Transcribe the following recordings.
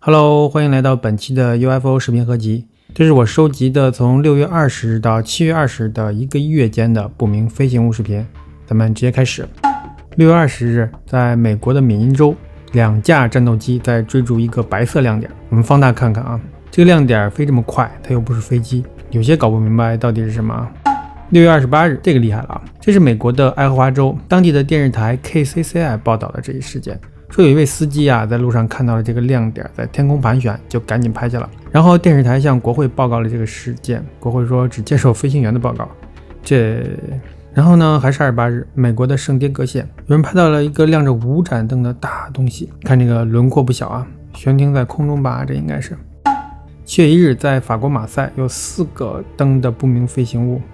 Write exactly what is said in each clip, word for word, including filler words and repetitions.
Hello， 欢迎来到本期的 U F O 视频合集。这是我收集的从六月二十日到七月二十日的一个月间的不明飞行物视频。咱们直接开始。六月二十日，在美国的缅因州，两架战斗机在追逐一个白色亮点。我们放大看看啊，这个亮点飞这么快，它又不是飞机，有些搞不明白到底是什么。六月二十八日，这个厉害了啊！这是美国的爱荷华州当地的电视台 K C C I 报道的这一事件。说有一位司机啊，在路上看到了这个亮点在天空盘旋，就赶紧拍下了。然后电视台向国会报告了这个事件，国会说只接受飞行员的报告。这，然后呢，还是二十八日，美国的圣迭戈县有人拍到了一个亮着五盏灯的大东西，看这个轮廓不小啊，悬停在空中吧，这应该是。七月一日，在法国马赛有四个灯的不明飞行物。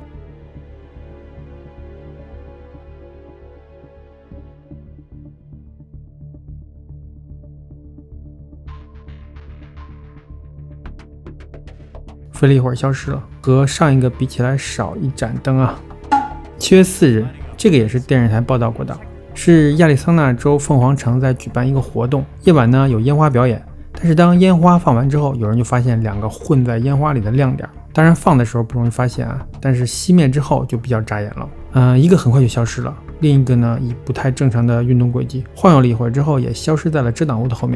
飞了一会儿消失了，和上一个比起来少一盏灯啊。七月四日，这个也是电视台报道过的，是亚利桑那州凤凰城在举办一个活动，夜晚呢有烟花表演，但是当烟花放完之后，有人就发现两个混在烟花里的亮点，当然放的时候不容易发现啊，但是熄灭之后就比较扎眼了。嗯、呃，一个很快就消失了，另一个呢以不太正常的运动轨迹晃悠了一会儿之后，也消失在了遮挡物的后面。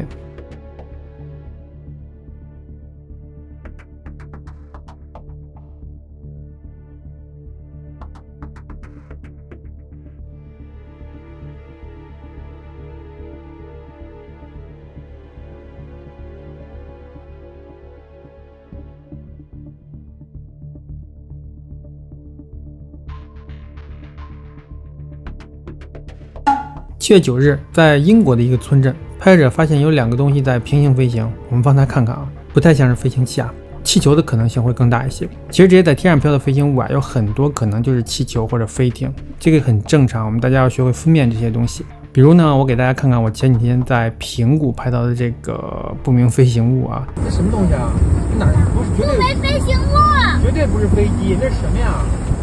七月九日，在英国的一个村镇，拍摄者发现有两个东西在平行飞行。我们放大看看啊，不太像是飞行器啊，气球的可能性会更大一些。其实这些在天上飘的飞行物啊，有很多可能就是气球或者飞艇，这个很正常。我们大家要学会分辨这些东西。比如呢，我给大家看看我前几天在平谷拍到的这个不明飞行物啊。 这什么东西啊？这哪儿不是绝对？ 不明飞行物， 绝对不是飞机，这是什么呀？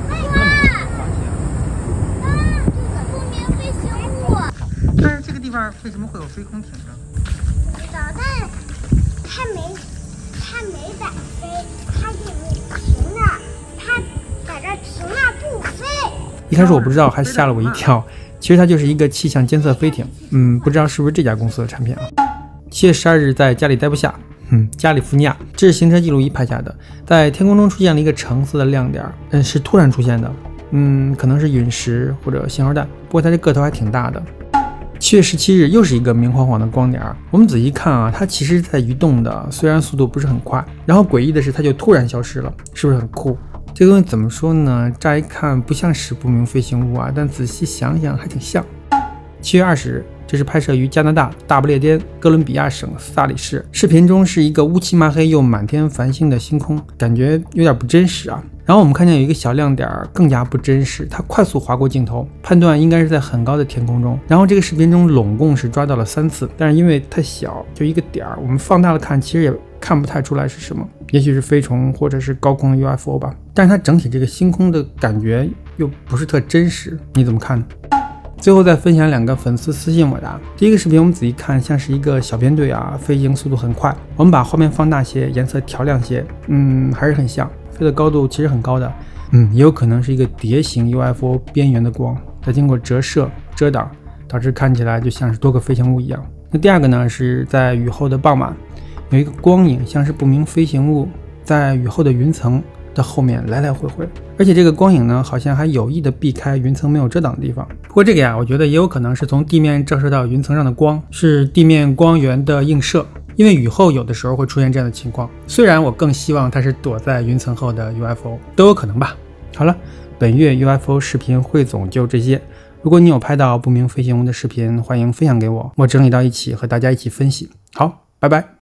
但是这个地方为什么会有飞空艇呢？ 不知道，但是它没，它没在飞，它就是停那儿，它在这停那儿不飞。 一开始我不知道，还吓了我一跳。其实它就是一个气象监测飞艇，嗯，不知道是不是这家公司的产品啊。七月十二日，在家里待不下，嗯，加利福尼亚，这是行车记录仪拍下的，在天空中出现了一个橙色的亮点，嗯，是突然出现的，嗯，可能是陨石或者信号弹，不过它这个头还挺大的。七月十七日，又是一个明晃晃的光点，我们仔细看啊，它其实在移动的，虽然速度不是很快，然后诡异的是它就突然消失了，是不是很酷？这个东西怎么说呢？乍一看不像是不明飞行物啊，但仔细想想还挺像。七月二十日，这是拍摄于加拿大大不列颠哥伦比亚省萨里市，视频中是一个乌漆麻黑又满天繁星的星空，感觉有点不真实啊。然后我们看见有一个小亮点更加不真实，它快速划过镜头，判断应该是在很高的天空中。然后这个视频中拢共是抓到了三次，但是因为太小，就一个点儿，我们放大了看，其实也看不太出来是什么，也许是飞虫或者是高空的 U F O 吧。但是它整体这个星空的感觉又不是特真实，你怎么看呢？最后再分享两个粉丝私信我的。第一个视频我们仔细看，像是一个小编队啊，飞行速度很快。我们把画面放大些，颜色调亮些，嗯，还是很像，飞的高度其实很高的，嗯，也有可能是一个蝶形 U F O 边缘的光，它经过折射遮挡，导致看起来就像是多个飞行物一样。那第二个呢，是在雨后的傍晚，有一个光影像是不明飞行物在雨后的云层的后面来来回回，而且这个光影呢，好像还有意的避开云层没有遮挡的地方。不过这个呀，我觉得也有可能是从地面照射到云层上的光，是地面光源的映射。因为雨后有的时候会出现这样的情况，虽然我更希望它是躲在云层后的 U F O， 都有可能吧。好了，本月 U F O 视频汇总就这些。如果你有拍到不明飞行物的视频，欢迎分享给我，我整理到一起和大家一起分析。好，拜拜。